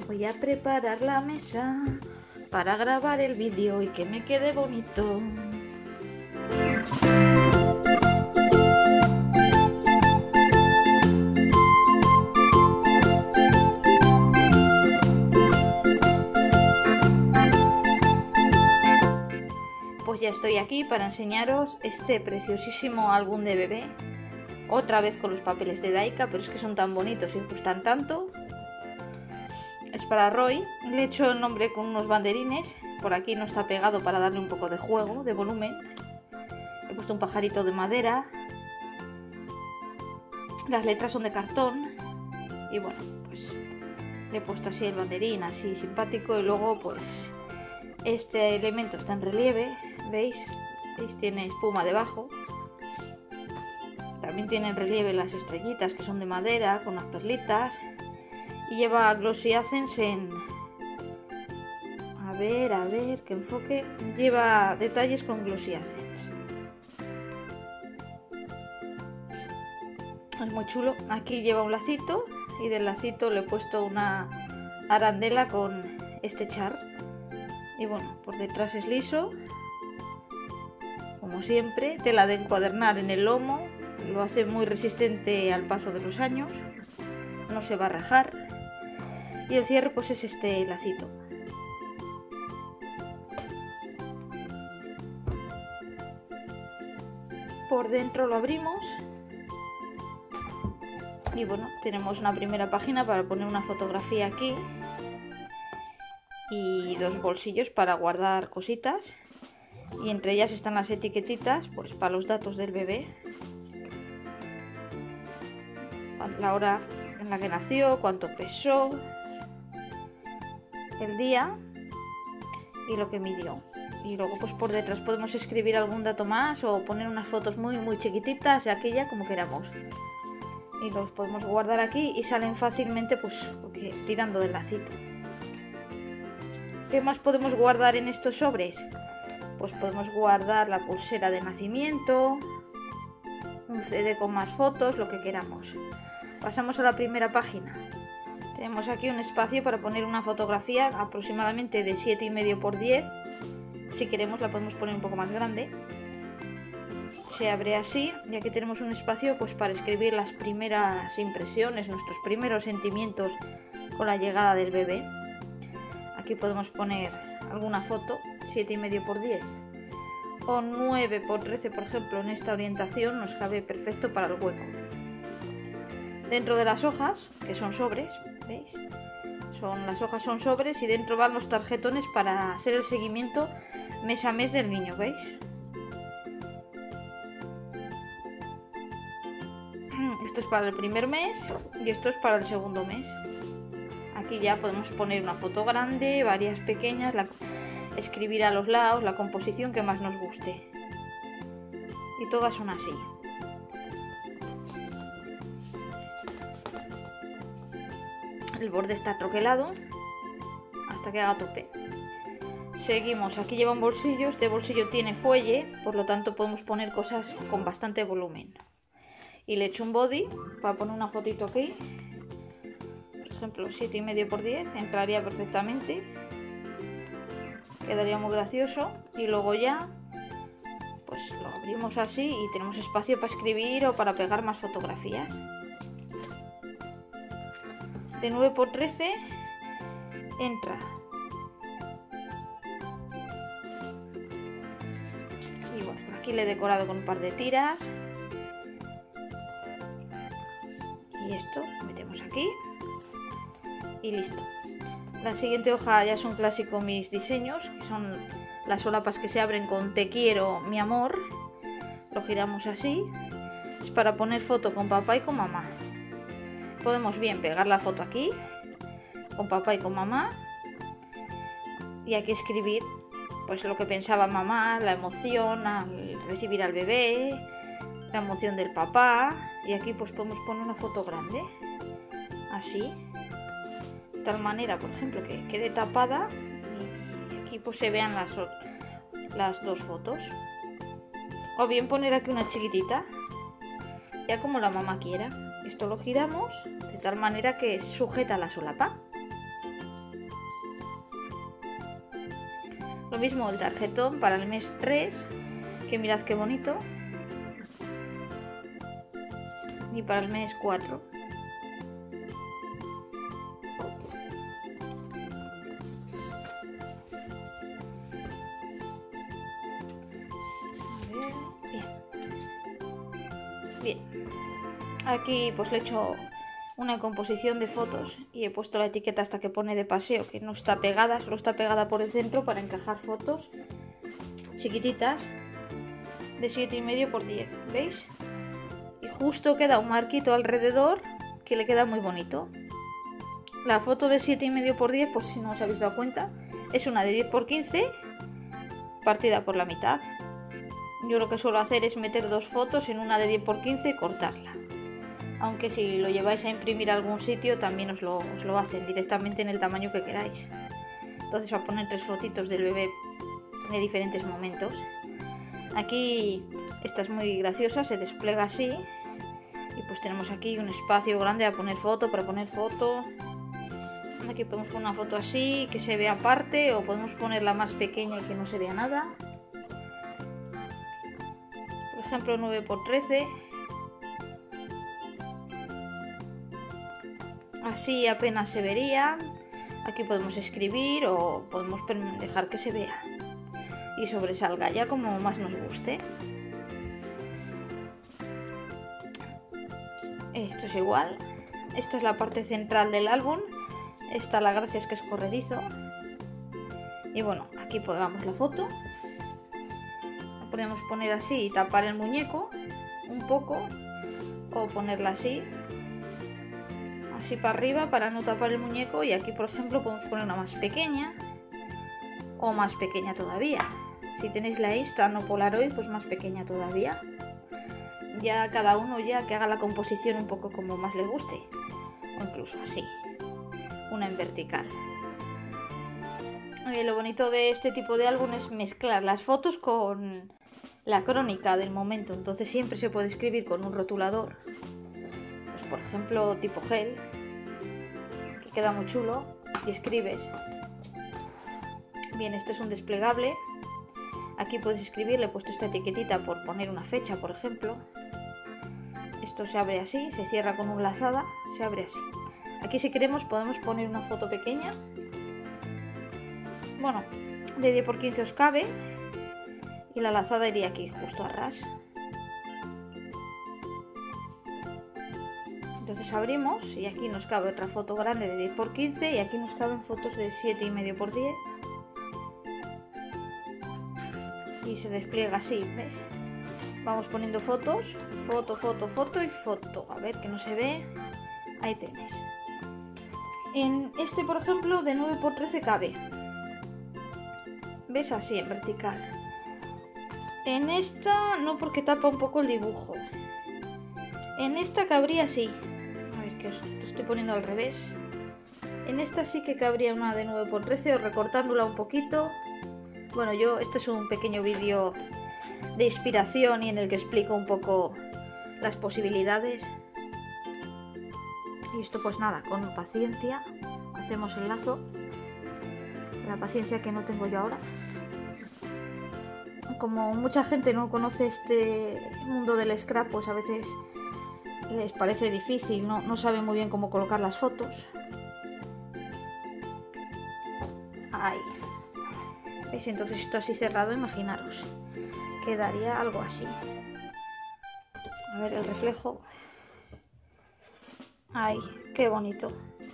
Voy a preparar la mesa para grabar el vídeo y que me quede bonito. Pues ya estoy aquí para enseñaros este preciosísimo álbum de bebé. Otra vez con los papeles de Daika, pero es que son tan bonitos y gustan tanto. Es para Roy. Le he hecho el nombre con unos banderines. Por aquí no está pegado para darle un poco de juego, de volumen. He puesto un pajarito de madera. Las letras son de cartón. Y bueno, pues le he puesto así el banderín, así simpático. Y luego pues este elemento está en relieve. ¿Veis? ¿Veis? Tiene espuma debajo. También tiene en relieve las estrellitas que son de madera con las perlitas. Y lleva Glossy Accents en... A ver, que enfoque. Lleva detalles con Glossy Accents. Es muy chulo. Aquí lleva un lacito y del lacito le he puesto una arandela con este char. Y bueno, por detrás es liso. Como siempre, tela de encuadernar en el lomo. Lo hace muy resistente al paso de los años. No se va a rajar. Y el cierre pues es este lacito. Por dentro lo abrimos. Y bueno, tenemos una primera página para poner una fotografía aquí. Y dos bolsillos para guardar cositas. Y entre ellas están las etiquetitas pues para los datos del bebé. La hora en la que nació, cuánto pesó, el día y lo que midió. Y luego pues por detrás podemos escribir algún dato más o poner unas fotos muy chiquititas, aquella como queramos. Y los podemos guardar aquí y salen fácilmente pues porque, tirando del lacito. ¿Qué más podemos guardar en estos sobres? Pues podemos guardar la pulsera de nacimiento, un CD con más fotos, lo que queramos. Pasamos a la primera página. Tenemos aquí un espacio para poner una fotografía aproximadamente de 7,5 por 10. Si queremos la podemos poner un poco más grande. Se abre así y aquí tenemos un espacio pues para escribir las primeras impresiones, nuestros primeros sentimientos con la llegada del bebé. Aquí podemos poner alguna foto, 7,5 por 10 o 9 por 13 por ejemplo. En esta orientación nos cabe perfecto para el hueco. Dentro de las hojas, que son sobres, ¿veis? Las hojas son sobres y dentro van los tarjetones para hacer el seguimiento mes a mes del niño, ¿veis? Esto es para el primer mes y esto es para el segundo mes. Aquí ya podemos poner una foto grande, varias pequeñas, escribir a los lados la composición que más nos guste. Y todas son así. El borde está troquelado hasta que haga tope. Seguimos, aquí lleva un bolsillo. Este bolsillo tiene fuelle, por lo tanto podemos poner cosas con bastante volumen. Y le he hecho un body para poner una fotito aquí. Por ejemplo, 7,5 por 10 entraría perfectamente. Quedaría muy gracioso. Y luego ya pues lo abrimos así y tenemos espacio para escribir o para pegar más fotografías. De 9 por 13 entra. Y bueno, por aquí le he decorado con un par de tiras. Y esto lo metemos aquí. Y listo. La siguiente hoja ya es un clásico mis diseños, que son las solapas que se abren con te quiero, mi amor. Lo giramos así. Es para poner foto con papá y con mamá. Podemos bien pegar la foto aquí, con papá y con mamá, y aquí escribir pues lo que pensaba mamá, la emoción al recibir al bebé, la emoción del papá, y aquí pues podemos poner una foto grande, así, de tal manera, por ejemplo, que quede tapada y aquí pues se vean las dos fotos. O bien poner aquí una chiquitita, ya como la mamá quiera. Esto lo giramos de tal manera que sujeta la solapa. Lo mismo el tarjetón para el mes 3, que mirad qué bonito. Y para el mes 4. A ver, bien. Aquí pues le he hecho una composición de fotos y he puesto la etiqueta hasta que pone de paseo, que no está pegada, solo está pegada por el centro para encajar fotos chiquititas de 7,5 por 10, ¿veis? Y justo queda un marquito alrededor que le queda muy bonito. La foto de 7,5 por 10, pues si no os habéis dado cuenta, es una de 10 por 15 partida por la mitad. Yo lo que suelo hacer es meter 2 fotos en una de 10 por 15 y cortarla. Aunque si lo lleváis a imprimir a algún sitio también os lo hacen directamente en el tamaño que queráis. Entonces va a poner 3 fotitos del bebé de diferentes momentos. Aquí esta es muy graciosa, se despliega así. Y pues tenemos aquí un espacio grande para poner foto. Aquí podemos poner una foto así, que se vea aparte, o podemos ponerla más pequeña y que no se vea nada. Por ejemplo, 9 por 13. Así apenas se vería. Aquí podemos escribir o podemos dejar que se vea y sobresalga ya como más nos guste. Esto es igual. Esta es la parte central del álbum. Esta la gracia es que es corredizo. Y bueno, aquí pongamos la foto. La podemos poner así y tapar el muñeco un poco, o ponerla así para arriba para no tapar el muñeco. Y aquí por ejemplo podemos poner una más pequeña o más pequeña todavía. Si tenéis la Instant o Polaroid, pues más pequeña todavía. Ya cada uno ya que haga la composición un poco como más le guste, o incluso así, una en vertical. Lo bonito de este tipo de álbum es mezclar las fotos con la crónica del momento. Entonces siempre se puede escribir con un rotulador, pues por ejemplo tipo gel, que queda muy chulo, y escribes. Bien, esto es un desplegable. Aquí puedes escribir, le he puesto esta etiquetita por poner una fecha, por ejemplo. Esto se abre así, se cierra con una lazada, se abre así. Aquí si queremos podemos poner una foto pequeña. Bueno, de 10 por 15 os cabe. Y la lazada iría aquí, justo a ras. Entonces abrimos y aquí nos cabe otra foto grande de 10 por 15 y aquí nos caben fotos de 7,5 por 10. Y se despliega así, ¿ves? Vamos poniendo fotos, foto y foto. A ver, que no se ve. Ahí tenéis. En este, por ejemplo, de 9 por 13 cabe. ¿Ves? Así, en vertical. En esta no, porque tapa un poco el dibujo. En esta cabría así. A ver, que os lo estoy poniendo al revés. En esta sí que cabría una de 9 por 13 o recortándola un poquito. Bueno, esto es un pequeño vídeo de inspiración y en el que explico un poco las posibilidades. Y esto pues nada, con paciencia hacemos el lazo. La paciencia que no tengo yo ahora. Como mucha gente no conoce este mundo del scrap, pues a veces les parece difícil, no saben muy bien cómo colocar las fotos. Ahí. ¿Veis? Entonces esto así cerrado, imaginaros, quedaría algo así. A ver el reflejo. ¡Ay, qué bonito!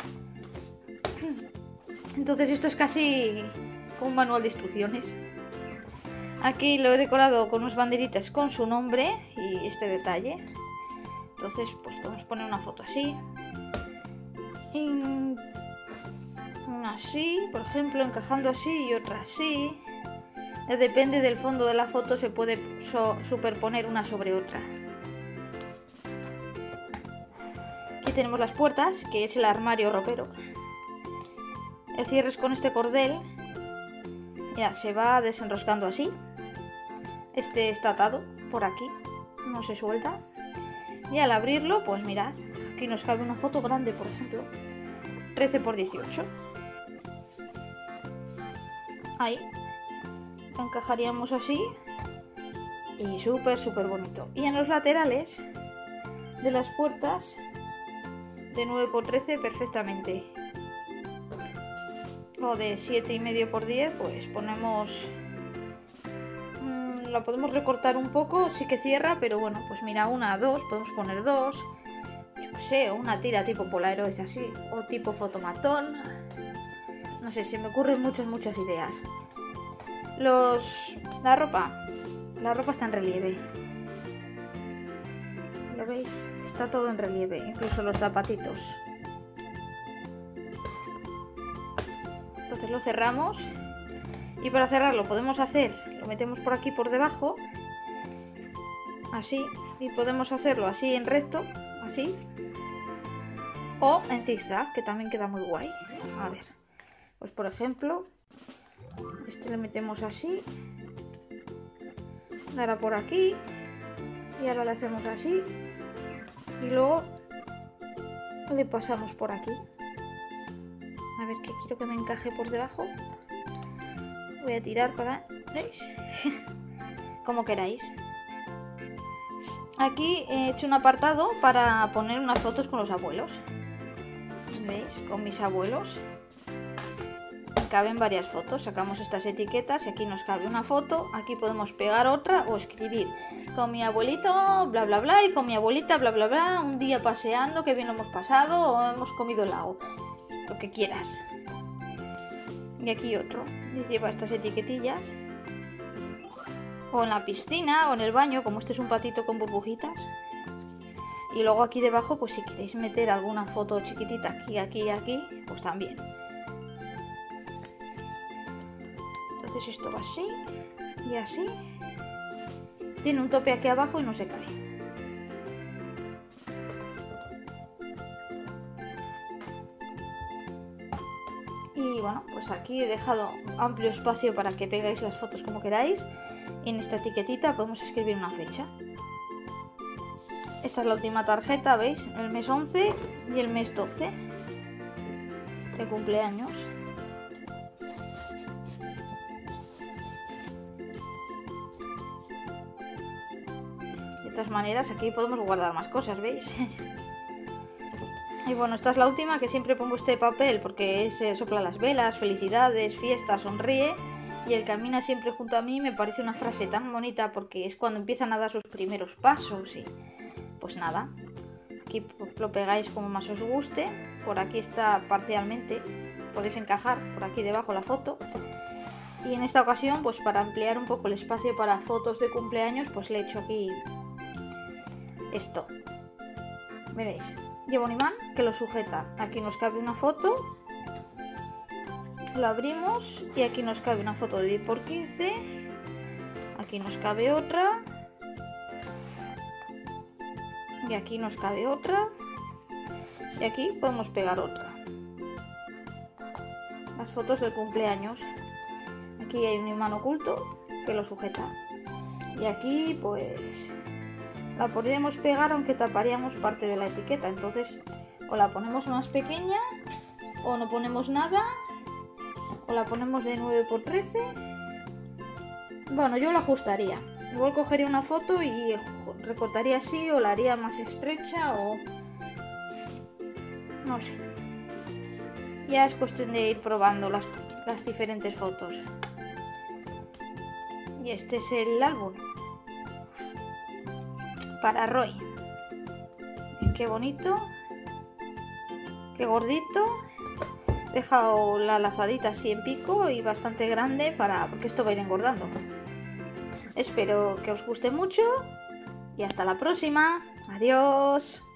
Entonces esto es casi como un manual de instrucciones. Aquí lo he decorado con unas banderitas con su nombre y este detalle. Entonces pues podemos poner una foto así. Y una así, por ejemplo, encajando así y otra así. Depende del fondo de la foto, se puede superponer una sobre otra. Aquí tenemos las puertas, que es el armario ropero. El cierre es con este cordel. Ya, se va desenroscando así. Este está atado por aquí, no se suelta. Y al abrirlo, pues mirad, aquí nos cabe una foto grande, por ejemplo, 13 por 18. Ahí. encajaríamos así y súper bonito. Y en los laterales de las puertas de 9×13 perfectamente, o de 7,5×10, pues ponemos, la podemos recortar un poco, sí que cierra, pero bueno, pues mira, una, dos, podemos poner dos, yo qué sé, una tira tipo Polaroid así, o tipo fotomatón, no sé, se me ocurren muchas ideas. La ropa está en relieve, ¿lo veis? Está todo en relieve, incluso los zapatitos. Entonces lo cerramos, y para cerrarlo podemos hacer, lo metemos por aquí por debajo, así, y podemos hacerlo así en recto, así, o en zigzag, que también queda muy guay. A ver, pues por ejemplo, este le metemos así, ahora por aquí, y ahora le hacemos así, y luego le pasamos por aquí. A ver, que quiero que me encaje por debajo. Voy a tirar para... ¿veis? Como queráis. Aquí he hecho un apartado para poner unas fotos con los abuelos. ¿Veis? Con mis abuelos. Caben varias fotos. Sacamos estas etiquetas y aquí nos cabe una foto. Aquí podemos pegar otra o escribir: con mi abuelito bla bla bla, y con mi abuelita bla bla bla, un día paseando, que bien lo hemos pasado, o hemos comido helado. Lo que quieras. Y aquí otro, y lleva estas etiquetillas. O en la piscina o en el baño, como este es un patito con burbujitas. Y luego aquí debajo, pues si queréis meter alguna foto chiquitita aquí y aquí, pues también. Entonces esto va así y así. Tiene un tope aquí abajo y no se cae. Y bueno, pues aquí he dejado amplio espacio para que pegáis las fotos como queráis. Y en esta etiquetita podemos escribir una fecha. Esta es la última tarjeta, ¿veis? El mes 11 y el mes 12 de cumpleaños. De todas maneras, aquí podemos guardar más cosas, ¿veis? Y bueno, esta es la última, que siempre pongo este papel porque se sopla las velas, felicidades, fiesta, sonríe. Y el camina siempre junto a mí, me parece una frase tan bonita porque es cuando empiezan a dar sus primeros pasos. Y pues nada, aquí lo pegáis como más os guste. Por aquí está parcialmente, podéis encajar por aquí debajo la foto. Y en esta ocasión, pues para ampliar un poco el espacio para fotos de cumpleaños, pues le he hecho aquí esto. Veréis, lleva un imán que lo sujeta. Aquí nos cabe una foto, lo abrimos y aquí nos cabe una foto de 10×15. Aquí nos cabe otra. Y aquí nos cabe otra. Y aquí podemos pegar otra. Las fotos del cumpleaños. Aquí hay un imán oculto que lo sujeta. Y aquí pues la podríamos pegar, aunque taparíamos parte de la etiqueta. Entonces o la ponemos más pequeña, o no ponemos nada, o la ponemos de 9×13. Bueno, yo la ajustaría. Igual cogería una foto y recortaría así, o la haría más estrecha, o no sé. Ya es cuestión de ir probando las diferentes fotos. Y este es el álbum para Roy. Qué bonito, qué gordito. He dejado la lazadita así en pico y bastante grande porque esto va a ir engordando. Espero que os guste mucho y hasta la próxima. Adiós.